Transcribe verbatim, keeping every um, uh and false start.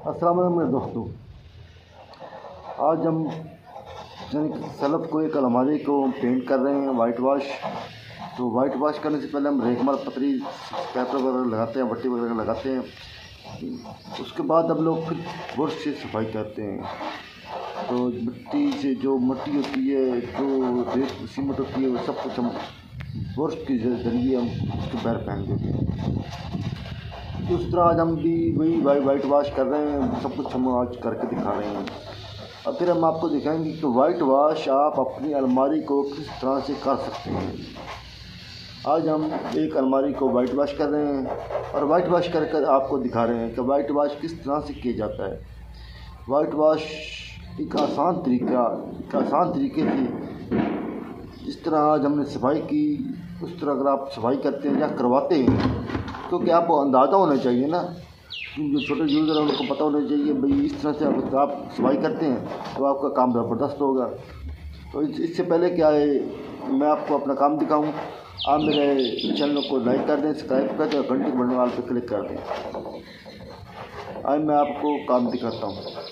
अस्सलाम वालेकुम मेरे दोस्तों। आज हम सलब को एक अलमारी को पेंट कर रहे हैं वाइट वॉश। तो वाइट वॉश करने से पहले हम रेगमाल पतरी पेपर वगैरह लगाते हैं, पट्टी वगैरह लगाते हैं। उसके बाद हम लोग फिर ब्रश से सफाई करते हैं। तो मिट्टी से जो मिट्टी होती है, जो रेत सीमेंट होती है, वो सब कुछ हम ब्रश के जरिए हम उसके पैर फेंक देते हैं। उस तरह आज हम भी वही वाई वाइट वॉश कर रहे हैं। सब कुछ हम आज करके दिखा रहे हैं और फिर हम आपको दिखाएंगे कि वाइट वॉश आप अपनी अलमारी को किस तरह से कर सकते हैं। आज हम एक अलमारी को वाइट वॉश कर रहे हैं और वाइट वॉश कर कर आपको दिखा रहे हैं कि वाइट वॉश किस तरह से किया जाता है। वाइट वॉश एक आसान तरीका एक आसान तरीके से जिस तरह आज हमने सफाई की, उस तरह अगर आप सफाई करते हैं या करवाते हैं, क्योंकि आपको अंदाज़ा होना चाहिए ना, जो छोटे यूज़र हैं उनको पता होना चाहिए भाई इस तरह से आप, आप सफाई करते हैं तो आपका काम ज़बरदस्त होगा। तो इससे पहले क्या है, मैं आपको अपना काम दिखाऊं। आप मेरे चैनल को लाइक कर दें, सब्सक्राइब कर दें और घंटी के बटन वाले पर क्लिक कर दें। आज मैं आपको काम दिखाता हूँ।